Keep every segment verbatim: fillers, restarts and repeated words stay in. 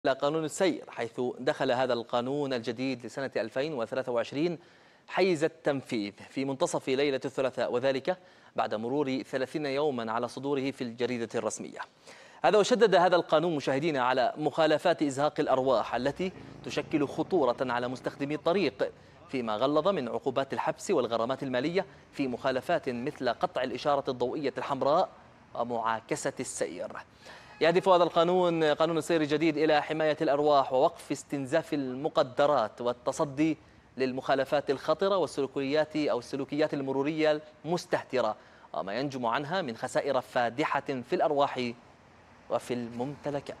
إلى قانون السير، حيث دخل هذا القانون الجديد لسنة ألفين وثلاثة وعشرين حيز التنفيذ في منتصف ليلة الثلاثاء، وذلك بعد مرور ثلاثين يوما على صدوره في الجريدة الرسمية. هذا وشدد هذا القانون مشاهدينا على مخالفات إزهاق الأرواح التي تشكل خطورة على مستخدمي الطريق، فيما غلظ من عقوبات الحبس والغرامات المالية في مخالفات مثل قطع الإشارة الضوئية الحمراء ومعاكسة السير. يهدف هذا القانون قانون السير الجديد إلى حماية الأرواح ووقف استنزاف المقدرات والتصدي للمخالفات الخطرة والسلوكيات أو السلوكيات المرورية المستهترة، وما ينجم عنها من خسائر فادحة في الأرواح وفي الممتلكات.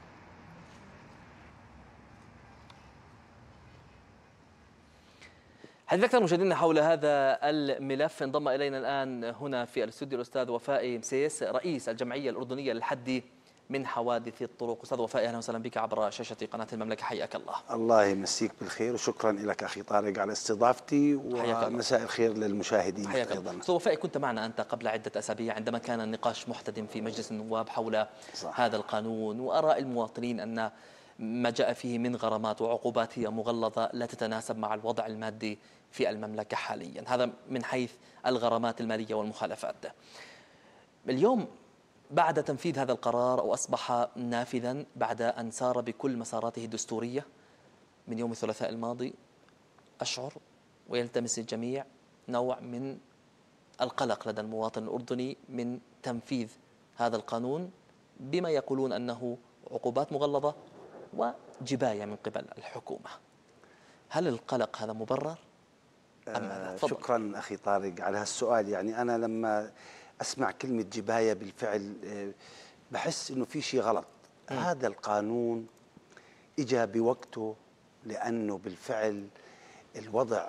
حديث أكثر مشاهدينا حول هذا الملف انضم إلينا الآن هنا في الاستوديو الأستاذ وفاء مسيس، رئيس الجمعية الأردنية للحد من حوادث الطرق. أستاذ وفاء، أهلا وسهلا بك عبر شاشة قناة المملكة، حياك الله. الله يمسيك بالخير وشكرا لك أخي طارق على استضافتي، ومساء الخير للمشاهدين أيضا. أستاذ وفاء، كنت معنا أنت قبل عدة أسابيع عندما كان النقاش محتدم في مجلس النواب حول صح. هذا القانون وآراء المواطنين أن ما جاء فيه من غرامات وعقوبات هي مغلظة لا تتناسب مع الوضع المادي في المملكة حاليا، هذا من حيث الغرامات المالية والمخالفات. اليوم بعد تنفيذ هذا القرار أو أصبح نافذا بعد أن سار بكل مساراته الدستورية من يوم الثلاثاء الماضي، أشعر ويلتمس الجميع نوع من القلق لدى المواطن الأردني من تنفيذ هذا القانون بما يقولون أنه عقوبات مغلظة وجباية من قبل الحكومة. هل القلق هذا مبرر أم ماذا؟ آه شكرا أخي طارق على هالسؤال. يعني أنا لما أسمع كلمة جباية بالفعل بحس إنه في شيء غلط. م. هذا القانون إجا بوقته، لأنه بالفعل الوضع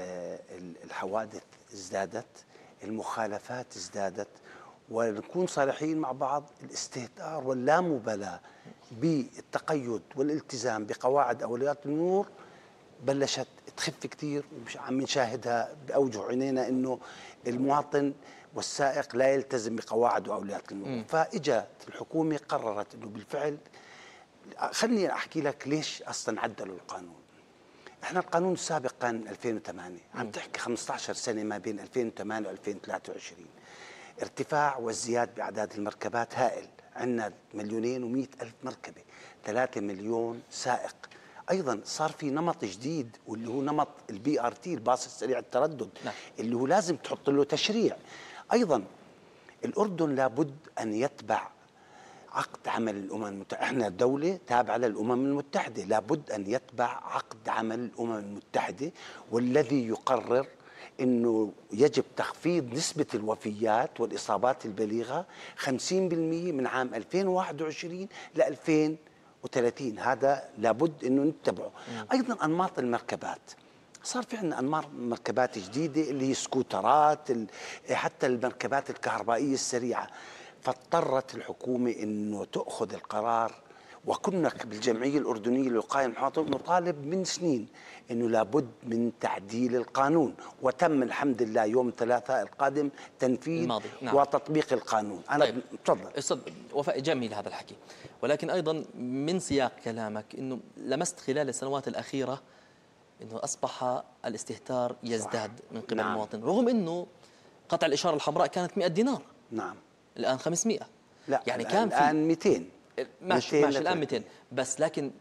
الحوادث ازدادت، المخالفات ازدادت، ونكون صريحين مع بعض، الاستهتار واللامبالاة بالتقيد والالتزام بقواعد أولويات المرور بلشت تخف كثير، ومش عم نشاهدها بأوجه عينينا إنه المواطن والسائق لا يلتزم بقواعد وأولويات المرور. فإجت الحكومة قررت إنه بالفعل، خليني أحكي لك ليش أصلا عدلوا القانون. إحنا القانون السابق كان ألفين وثمانية، عم تحكي خمسة عشر سنة ما بين ألفين وثمانية وألفين وثلاثة وعشرين، ارتفاع وازدياد بأعداد المركبات هائل، عندنا مليونين ومئة ألف مركبة، ثلاثة مليون سائق. ايضا صار في نمط جديد واللي هو نمط البي ار تي، الباص السريع التردد، نعم. اللي هو لازم تحط له تشريع. ايضا الاردن لابد ان يتبع عقد عمل الامم المتحده، احنا دوله تابعه للامم المتحده، لابد ان يتبع عقد عمل الامم المتحده، والذي يقرر انه يجب تخفيض نسبه الوفيات والاصابات البليغه خمسين بالمئة من عام ألفين وواحد وعشرين ل ألفين وثلاثين. هذا لابد انه نتبعه. ايضا انماط المركبات، صار في عندنا انماط مركبات جديده اللي هي سكوترات، حتى المركبات الكهربائيه السريعه. فاضطرت الحكومه انه تاخذ القرار، وكنا بالجمعيه الاردنيه للوقايه من الحوادث نطالب من سنين انه لابد من تعديل القانون، وتم الحمد لله يوم الثلاثاء القادم تنفيذ الماضي. نعم. وتطبيق القانون. انا طيب. تفضل. استاذ وفاء، جميل هذا الحكي، ولكن ايضا من سياق كلامك انه لمست خلال السنوات الاخيره انه اصبح الاستهتار يزداد صح. من قبل نعم. المواطن، رغم انه قطع الاشاره الحمراء كانت مئة دينار، نعم، الان خمسمئة. لا يعني كان في الان مئتين، ماشي ماشي الان مئتين، بس لكن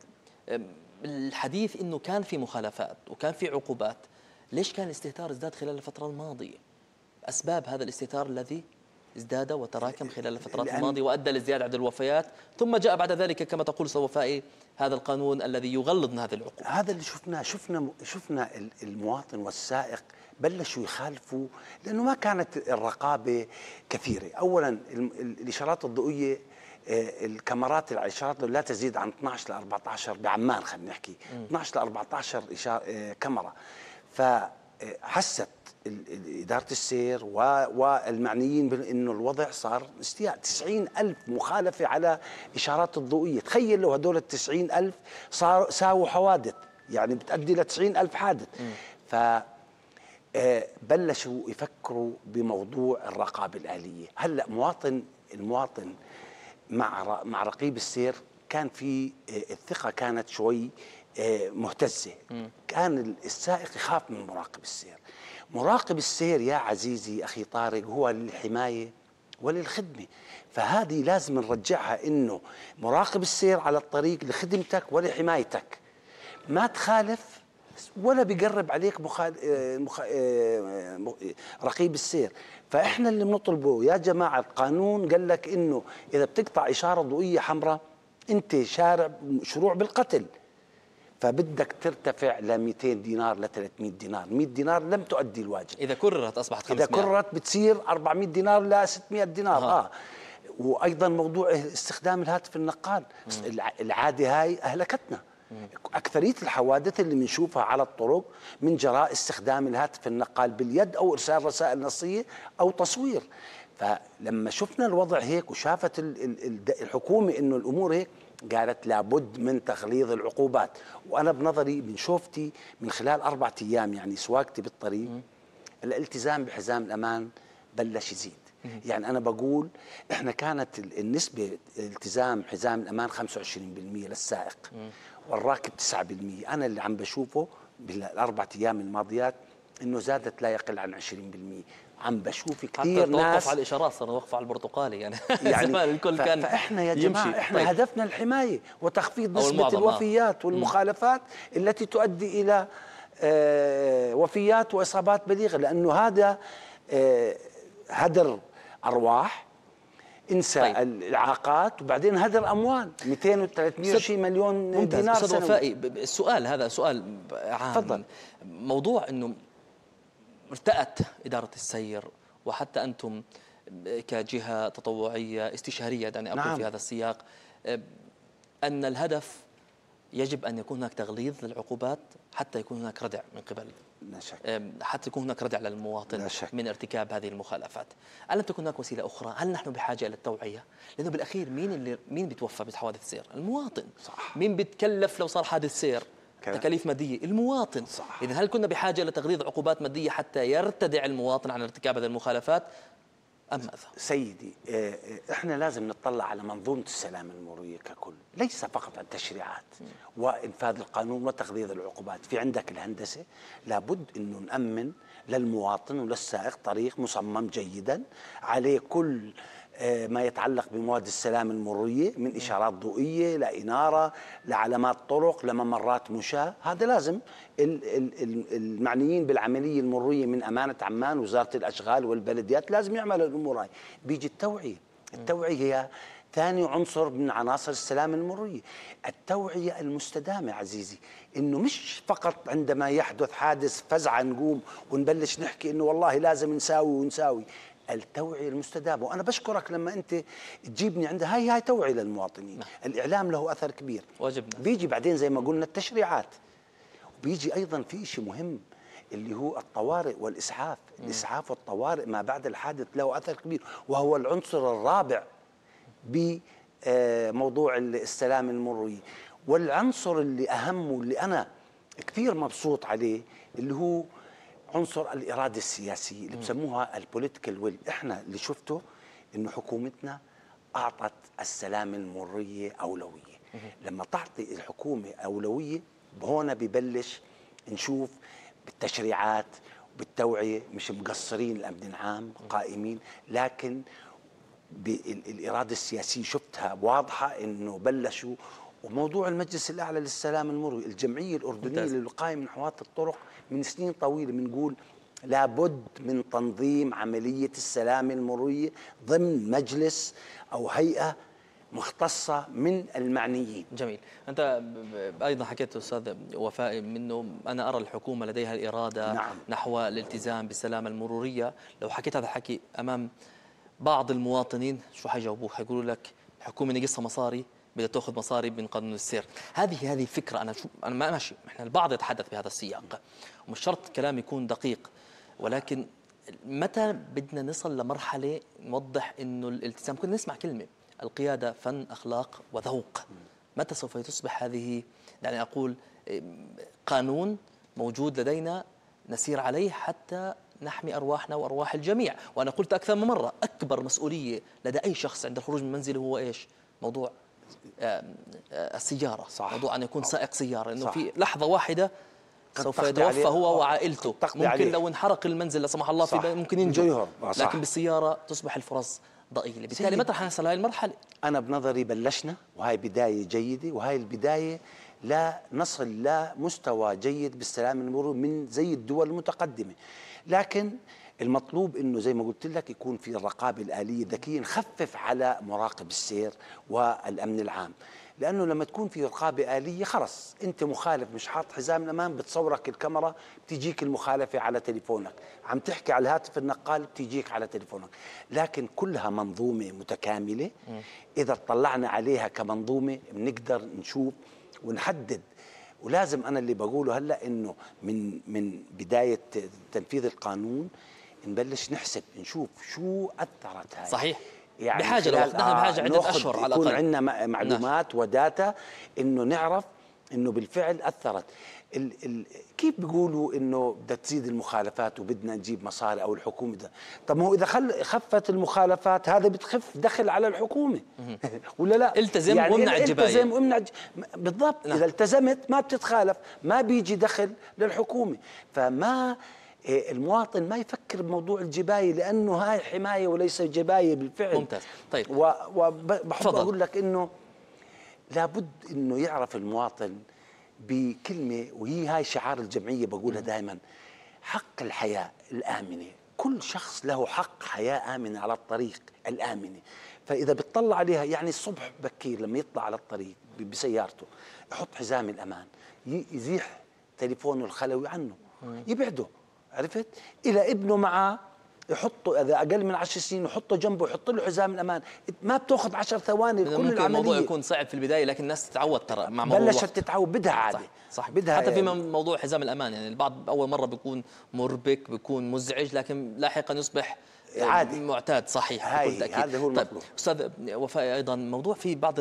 الحديث انه كان في مخالفات وكان في عقوبات. ليش كان الاستهتار ازداد خلال الفتره الماضيه؟ اسباب هذا الاستهتار الذي ازداد وتراكم خلال الفترات الماضيه وادى لزياده عدد الوفيات، ثم جاء بعد ذلك كما تقول استاذ وفائي هذا القانون الذي يغلظ هذه العقوبات. هذا اللي شفناه، شفنا شفنا المواطن والسائق بلشوا يخالفوا، لانه ما كانت الرقابه كثيره. اولا الاشارات الضوئيه، الكاميرات الاشارات لا تزيد عن اثنعش ل أربعة عشر بعمان، خلينا نحكي اثنعش ل أربعة عشر كاميرا. فحست إدارة السير والمعنيين بأنه الوضع صار استياء. تسعين ألف مخالفة على إشارات الضوئية، تخيل لو هدول التسعين ألف صار ساووا حوادث، يعني بتؤدي لتسعين ألف حادث. فبلشوا يفكروا بموضوع الرقابة الآلية. هلأ مواطن المواطن مع مع رقيب السير كان في الثقة كانت شوي مهتزة. كان السائق يخاف من مراقب السير. مراقب السير يا عزيزي أخي طارق هو للحماية وللخدمة، فهذه لازم نرجعها إنه مراقب السير على الطريق لخدمتك ولحمايتك، ما تخالف ولا بيقرب عليك مخال... مخ... رقيب السير. فإحنا اللي بنطلبه يا جماعة، القانون قال لك إنه إذا بتقطع إشارة ضوئية حمراء أنت شارع مشروع بالقتل، فبدك ترتفع ل مئتين دينار ل ثلاثمئة دينار. مئة دينار لم تؤدي الواجب. إذا كررت أصبحت خمسمئة. إذا كررت بتصير أربعمئة دينار ل ستمئة دينار. آه. آه. وأيضا موضوع استخدام الهاتف النقال، العادة هاي أهلكتنا. أكثرية الحوادث اللي بنشوفها على الطرق من جراء استخدام الهاتف النقال باليد أو إرسال رسائل نصية أو تصوير. فلما شفنا الوضع هيك وشافت الحكومة إنه الأمور هيك، قالت لابد من تغليظ العقوبات. وأنا بنظري من شوفتي من خلال أربعة أيام يعني سواقتي بالطريق، الالتزام بحزام الأمان بلش يزيد. يعني أنا بقول إحنا كانت النسبة التزام حزام الأمان خمسة وعشرين بالمئة للسائق والراكب تسعة بالمئة. أنا اللي عم بشوفه بالأربعة أيام الماضيات إنه زادت لا يقل عن عشرين بالمئة. عم بشوف كثير ناس توقف على الإشارات، صار وقف على البرتقالي يعني, يعني زمان الكل ف... كان فإحنا يا جماعة يمشي. إحنا طيب. هدفنا الحماية وتخفيض نسبة الوفيات والمخالفات م. التي تؤدي إلى آه وفيات وإصابات بليغة، لأنه هذا آه هدر أرواح، انسى طيب. الإعاقات، وبعدين هدر أموال مئتين وثلاثمئة وعشرين مليون دينار سنوي. أستاذ وفائي، السؤال هذا سؤال عام. تفضل. موضوع إنه ارتأت إدارة السير وحتى أنتم كجهة تطوعية استشارية، دعني أقول نعم. في هذا السياق أن الهدف يجب أن يكون هناك تغليظ للعقوبات حتى يكون هناك ردع من قبل لا شك. حتى يكون هناك ردع للمواطن من ارتكاب هذه المخالفات. ألم تكن هناك وسيلة أخرى؟ هل نحن بحاجة إلى التوعية؟ لأنه بالأخير مين اللي مين بيتوفى بحوادث السير؟ المواطن. صح. مين بيتكلف لو صار حادث سير؟ تكاليف مادية، المواطن. إذا هل كنا بحاجة إلى تغليظ عقوبات مادية حتى يرتدع المواطن عن ارتكاب هذه المخالفات أم ماذا؟ سيدي، إحنا لازم نطلع على منظومة السلامة المرورية ككل، ليس فقط التشريعات وإنفاذ القانون وتغليظ العقوبات. في عندك الهندسة، لابد أنه نأمن للمواطن وللسائق طريق مصمم جيدا عليه كل ما يتعلق بمواد السلامة المرورية، من إشارات ضوئية لإنارة لعلامات طرق لممرات مشاة. هذا لازم المعنيين بالعملية المرورية من أمانة عمان وزارة الأشغال والبلديات لازم يعملوا الأمور هاي. بيجي التوعية. التوعية هي ثاني عنصر من عناصر السلامة المرورية. التوعية المستدامة عزيزي، إنه مش فقط عندما يحدث حادث فزعة نقوم ونبلش نحكي إنه والله لازم نساوي ونساوي. التوعية المستدامة، وأنا بشكرك لما أنت تجيبني عندها. هاي هاي توعية للمواطنين. نعم. الإعلام له أثر كبير. واجبنا. بيجي بعدين زي ما قلنا التشريعات، وبيجي أيضا في شيء مهم اللي هو الطوارئ والإسعاف. م. الإسعاف والطوارئ ما بعد الحادث له أثر كبير، وهو العنصر الرابع بموضوع السلامة المرورية. والعنصر اللي أهم واللي أنا كثير مبسوط عليه اللي هو عنصر الإرادة السياسية اللي بسموها البوليتيكال ويل. إحنا اللي شفته إنه حكومتنا أعطت السلامة المرورية أولوية. لما تعطي الحكومة أولوية هون ببلش نشوف بالتشريعات وبالتوعية مش مقصرين الأمن العام قائمين، لكن بالإرادة السياسية شفتها واضحة إنه بلشوا. وموضوع المجلس الأعلى للسلام المروري، الجمعية الأردنية للوقاية من حوادث الطرق، من سنين طويلة بنقول لابد من تنظيم عملية السلامة المرورية ضمن مجلس أو هيئة مختصة من المعنيين. جميل. أنت أيضا حكيت أستاذ وفاء منه أنا أرى الحكومة لديها الإرادة نعم. نحو الالتزام بالسلامة المرورية. لو حكيت هذا الحكي أمام بعض المواطنين شو حيجاوبوك؟ حيقولوا لك الحكومة نقصها مصاري، بدها تاخذ مصاري من قانون السير. هذه هذه فكره. انا شو انا ما ماشي، احنا البعض يتحدث بهذا السياق ومش شرط كلام يكون دقيق، ولكن متى بدنا نصل لمرحله نوضح انه الالتزام، كنا نسمع كلمه القياده فن اخلاق وذوق. متى سوف تصبح هذه يعني اقول قانون موجود لدينا نسير عليه حتى نحمي أرواحنا وأرواح الجميع؟ وأنا قلت أكثر من مرة أكبر مسؤولية لدى أي شخص عند الخروج من منزله هو إيش؟ موضوع السيارة، صح. موضوع أن يكون سائق سيارة، أنه صح. في لحظة واحدة سوف تقضي يتوفى عليه. هو آه. وعائلته، تقضي ممكن عليه. لو انحرق المنزل لا سمح الله في صح. ممكن ينجو، يهرب. آه، صح. لكن بالسيارة تصبح الفرص ضئيلة، بالتالي متى حنصل هاي المرحلة؟ أنا بنظري بلشنا، وهي بداية جيدة، وهي البداية لا نصل لمستوى جيد بالسلام المرور من زي الدول المتقدمة، لكن المطلوب انه زي ما قلت لك يكون في الرقابه الاليه الذكيه، نخفف على مراقب السير والامن العام، لانه لما تكون في رقابه اليه خلص انت مخالف مش حاط حزام الامان، بتصورك الكاميرا، بتجيك المخالفه على تليفونك، عم تحكي على الهاتف النقال بتجيك على تليفونك، لكن كلها منظومه متكامله. اذا اطلعنا عليها كمنظومه بنقدر نشوف ونحدد. ولازم انا اللي بقوله هلا انه من من بدايه تنفيذ القانون نبلش نحسب نشوف شو اثرت هاي. صحيح. يعني بحاجه لوقت، نحن بحاجه عده اشهر على الاقل يكون عندنا معلومات نعم. وداتا انه نعرف انه بالفعل اثرت. ال ال كيف بيقولوا انه بدها تزيد المخالفات وبدنا نجيب مصاري او الحكومه ده؟ طب ما هو اذا خل خفت المخالفات هذا بتخف دخل على الحكومه ولا لا؟ التزم يعني وامنع الجبايه. التزم وامنع الج... بالضبط. نعم. اذا التزمت ما بتتخالف ما بيجي دخل للحكومه، فما المواطن ما يفكر بموضوع الجبايه لانه هاي حمايه وليس جبايه بالفعل. ممتاز. طيب وبحب اقول لك انه لابد انه يعرف المواطن بكلمه، وهي هاي شعار الجمعيه بقولها دائما: حق الحياه الامنه. كل شخص له حق حياه امنه على الطريق الامنه، فاذا بتطلع عليها يعني الصبح بكير لما يطلع على الطريق بسيارته يحط حزام الامان، يزيح تليفونه الخلوي عنه، يبعده، عرفت؟ إلى ابنه معه يحطه، إذا أقل من عشر سنين يحطه جنبه، يحط له حزام الأمان، ما بتأخذ عشر ثواني كل العملية. الموضوع يكون صعب في البداية لكن الناس تتعود ترى مع مرور بلشت تتعود، بدها عادة. صح, صح. بدها حتى في يعني موضوع حزام الأمان، يعني البعض أول مرة بيكون مربك، بيكون مزعج، لكن لاحقا يصبح عادي معتاد. صحيح، بكل تأكيد. هذا هو المطلوب. طيب أستاذ وفاء، أيضا موضوع في بعض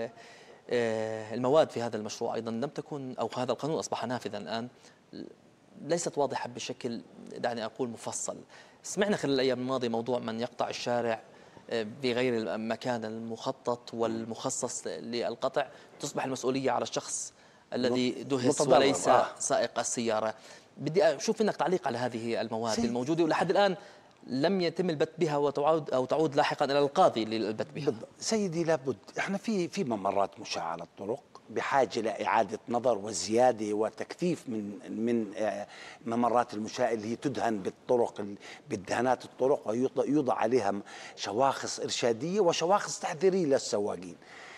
المواد في هذا المشروع أيضا لم تكن، أو هذا القانون أصبح نافذا الآن، ليست واضحة بشكل دعني أقول مفصل. سمعنا خلال الأيام الماضية موضوع من يقطع الشارع بغير المكان المخطط والمخصص للقطع، تصبح المسؤولية على الشخص الذي دهس وليس آه. سائق السيارة. بدي أشوف منك تعليق على هذه المواد سيدي. الموجودة ولحد الآن لم يتم البت بها وتعود أو تعود لاحقا إلى القاضي للبت بها. سيدي لابد، احنا في في ممرات مشاة على الطرق بحاجة لإعادة نظر وزيادة وتكثيف من من ممرات المشاة اللي هي تدهن بالطرق بالدهانات الطرق، ويوضع عليها شواخص إرشادية وشواخص تحذيرية للسواقين.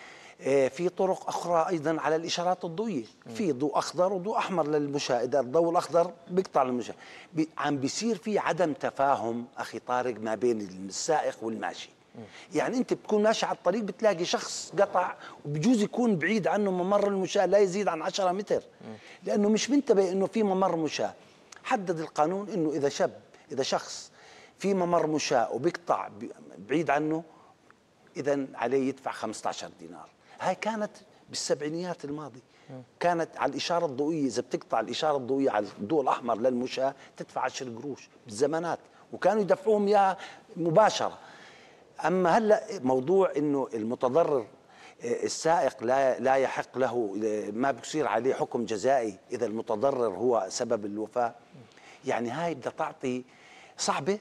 في طرق أخرى أيضا على الإشارات الضوئية، في ضوء أخضر وضوء أحمر للمشاة، إذا الضوء الأخضر بيقطع المشاة. عم بيصير في عدم تفاهم أخي طارق ما بين السائق والماشي. يعني انت بتكون ماشي على الطريق بتلاقي شخص قطع وبجوز يكون بعيد عنه ممر المشاة لا يزيد عن عشرة متر، لانه مش منتبه انه في ممر مشاة. حدد القانون انه اذا شاب اذا شخص في ممر مشاة وبيقطع بعيد عنه اذا عليه يدفع خمسة عشر دينار. هاي كانت بالسبعينيات الماضي، كانت على الإشارة الضوئية، إذا بتقطع الإشارة الضوئية على الضوء الأحمر للمشاة تدفع عشرة قروش بالزمانات، وكانوا يدفعوهم إياها مباشرة. أما هلا موضوع إنه المتضرر السائق لا لا يحق له، ما بصير عليه حكم جزائي إذا المتضرر هو سبب الوفاة، يعني هاي بدها تعطي صعبة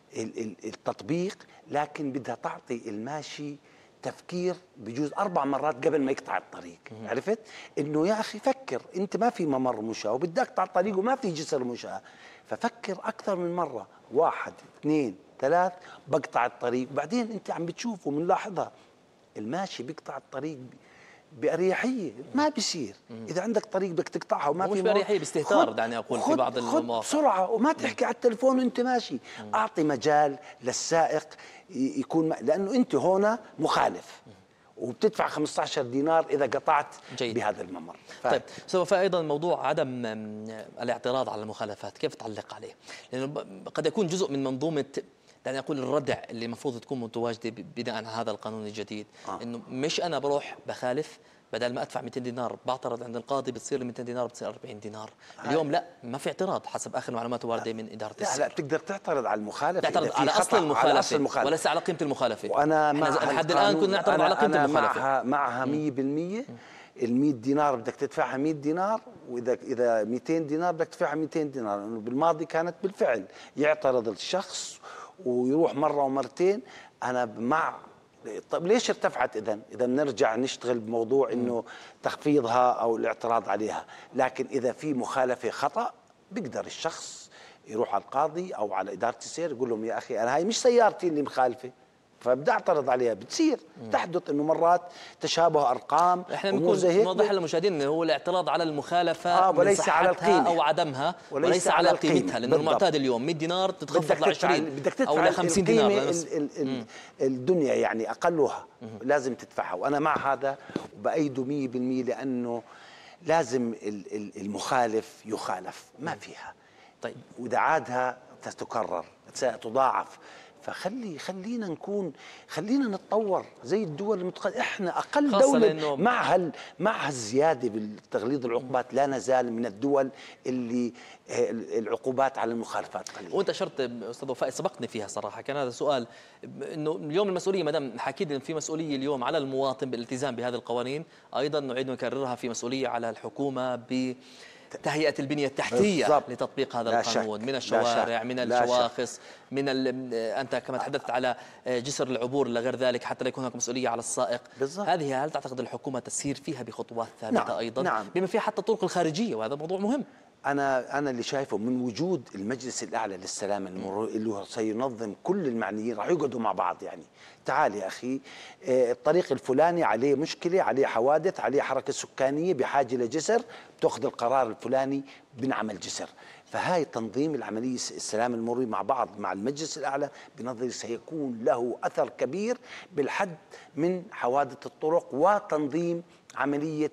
التطبيق، لكن بدها تعطي الماشي تفكير بجوز أربع مرات قبل ما يقطع الطريق. عرفت؟ إنه يا أخي فكر، أنت ما في ممر مشاة وبدك تقطع الطريق وما في جسر مشاة، ففكر أكثر من مرة، واحد اثنين ثلاث بقطع الطريق. وبعدين أنت عم بتشوفه بنلاحظها الماشي بيقطع الطريق بأريحية، ما بيصير. إذا عندك طريق بدك تقطعها وما في مش بأريحية، باستهتار دعني أقول في بعض المواقع. خذ بسرعة وما تحكي على التليفون وأنت ماشي. مم. أعطي مجال للسائق يكون، لأنه أنت هنا مخالف وبتدفع خمسة عشر دينار إذا قطعت جيد. بهذا الممر. ف... طيب سوف أيضا موضوع عدم الاعتراض على المخالفات، كيف تعلق عليه؟ لأنه قد يكون جزء من منظومة دعني أقول الردع اللي المفروض تكون متواجدة بناء على هذا القانون الجديد. آه. إنه مش أنا بروح بخالف، بدل ما ادفع مئتين دينار بعترض عند القاضي بتصير مئتين دينار بتصير أربعين دينار. اليوم لا، ما في اعتراض حسب اخر معلومات وارده من اداره لا السير. لا، بتقدر تعترض على المخالفه، تعترض على اصل المخالفه، على أصل المخالفة. وليس على قيمه المخالفه. وانا مع لحد الان كنا نعترض على قيمه أنا المخالفه. معها معها مية بالمية. ال مئة دينار بدك تدفعها مئة دينار، واذا اذا مئتين دينار بدك تدفعها مئتين دينار، لانه بالماضي كانت بالفعل يعترض الشخص ويروح مره ومرتين. انا مع. طيب ليش ارتفعت اذا؟ اذا بنرجع نشتغل بموضوع انه تخفيضها او الاعتراض عليها، لكن اذا في مخالفه خطا بيقدر الشخص يروح على القاضي او على اداره السير يقول لهم يا اخي انا هاي مش سيارتي اللي مخالفه، فبدي اعترض عليها. بتصير تحدث انه مرات تشابه ارقام، احنا بنكون نوضح للمشاهدين انه هو الاعتراض على المخالفه آه وليس على القيمه او عدمها، وليس, وليس على قيمتها، لانه المعتاد اليوم مئة دينار تتخفض ل عشرين او ل خمسين دينار. ال ال ال الدنيا يعني اقلها لازم تدفعها، وانا مع هذا وبأيده مية بالمية، لانه لازم المخالف يخالف، ما فيها. طيب واذا عادها ستكرر ستضاعف. فخلي خلينا نكون خلينا نتطور زي الدول المتقدمه. احنا اقل دوله مع هال مع هالزياده بالتغليظ العقوبات، لا نزال من الدول اللي العقوبات على المخالفات قليله. وانت اشرت استاذ وفاء، سبقتني فيها صراحه، كان هذا سؤال انه اليوم المسؤوليه، ما دام حكيت ان في مسؤوليه اليوم على المواطن بالالتزام بهذه القوانين، ايضا نعيد نكررها في مسؤوليه على الحكومه ب تهيئة البنية التحتية بالضبط. لتطبيق هذا القانون، من الشوارع، من الشواخص، من أنت كما تحدثت على جسر العبور لغير ذلك، حتى لا يكون هناك مسؤولية على السائق بالضبط. هذه هل تعتقد الحكومة تسير فيها بخطوات ثابتة؟ نعم. أيضا نعم. بما فيها حتى الطرق الخارجية، وهذا موضوع مهم. أنا أنا اللي شايفه من وجود المجلس الأعلى للسلام المروري اللي هو سينظم كل المعنيين، راح يقعدوا مع بعض. يعني تعال يا أخي، الطريق الفلاني عليه مشكلة، عليه حوادث، عليه حركة سكانية، بحاجة لجسر، بتأخذ القرار الفلاني بنعمل جسر. فهاي تنظيم العملية السلام المروري مع بعض مع المجلس الأعلى بنظري سيكون له أثر كبير بالحد من حوادث الطرق وتنظيم عملية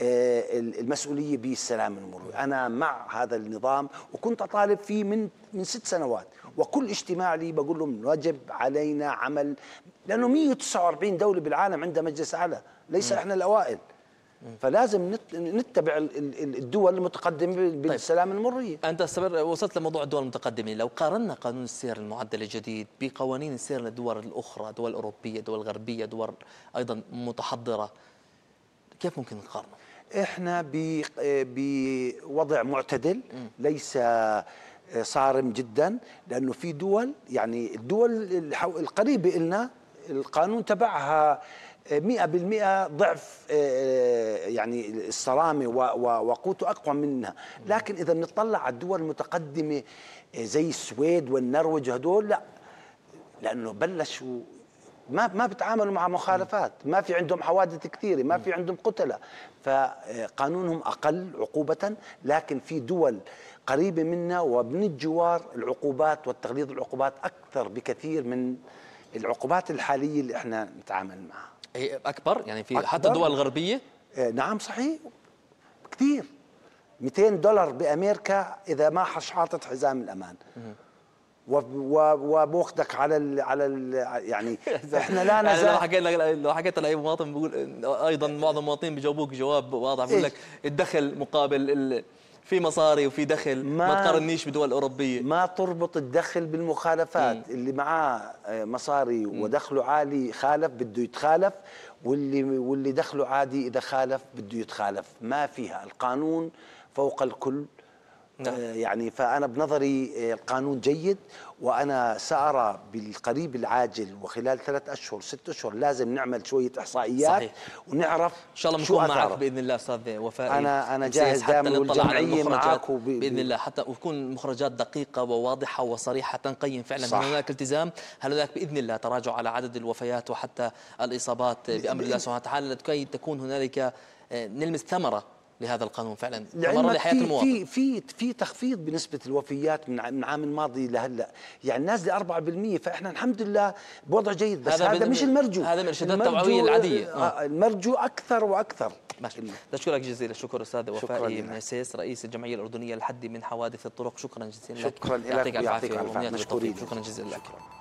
المسؤولية بالسلام المروري. أنا مع هذا النظام وكنت أطالب فيه من من ست سنوات، وكل اجتماع لي بقول لهم واجب علينا عمل، لأنه مئة وتسعة وأربعين دولة بالعالم عندها مجلس أعلى، ليس إحنا الأوائل. فلازم نتبع الدول المتقدمة بالسلام المروري. أنت وصلت لموضوع الدول المتقدمة، لو قارنا قانون السير المعدل الجديد بقوانين السير للدول الأخرى، دول أوروبية، دول غربية، دول أيضا متحضرة، كيف ممكن نقارنه؟ احنا بوضع معتدل ليس صارم جدا، لانه في دول، يعني الدول القريبه لنا القانون تبعها مئة بالمئة ضعف يعني الصرامه وقوته اقوى منها. لكن اذا بنطلع على الدول المتقدمه زي السويد والنرويج هدول لا، لانه بلشوا ما ما بيتعاملوا مع مخالفات، ما في عندهم حوادث كثيره، ما في عندهم قتلة، فقانونهم اقل عقوبه. لكن في دول قريبه منا ومن الجوار العقوبات والتغليظ العقوبات اكثر بكثير من العقوبات الحاليه اللي احنا نتعامل معها. هي اكبر يعني في حتى الدول الغربيه؟ نعم صحيح كثير. مئتين دولار بامريكا اذا ما حش حاطط حزام الامان، وباخذك على ال على ال يعني احنا لا نزال. لو حكيت لو حكيت لاي مواطن بقول ايضا معظم المواطنين بيجاوبوك جواب واضح، بقول لك الدخل مقابل في مصاري وفي دخل، ما, ما تقارنيش بدول اوروبيه. ما تربط الدخل بالمخالفات. م. اللي معاه مصاري ودخله عالي خالف بده يتخالف، واللي واللي دخله عادي اذا خالف بده يتخالف. ما فيها، القانون فوق الكل. نعم. يعني فأنا بنظري القانون جيد، وأنا سأرى بالقريب العاجل وخلال ثلاث أشهر ست أشهر لازم نعمل شوية إحصائيات. صحيح. ونعرف إن شاء الله نكون معك بإذن الله أستاذ وفاء. أنا أنا جاهز دائما والجمعية معك بإذن الله، حتى وتكون مخرجات دقيقة وواضحة وصريحة تنقيم فعلا هل هناك التزام، هل هناك بإذن الله تراجع على عدد الوفيات وحتى الإصابات بأمر الله سبحانه وتعالى، لكي تكون هنالك نلمس ثمرة لهذا القانون فعلا ثمرة لحياة المواطن. في في في تخفيض بنسبة الوفيات من العام الماضي لهلا، يعني نازله أربعة بالمئة، فاحنا الحمد لله بوضع جيد. بس هذا, هذا مش المرجو، هذا من الارشادات التوعوية العادية. آه. المرجو أكثر وأكثر. ماشي. بشكرك جزيل الشكر أستاذ وفاء مسيس، رئيس الجمعية الأردنية للحد من حوادث الطرق. شكرا جزيلا لك. شكرا لك، يعطيك العافية. شكرا جزيلا لك.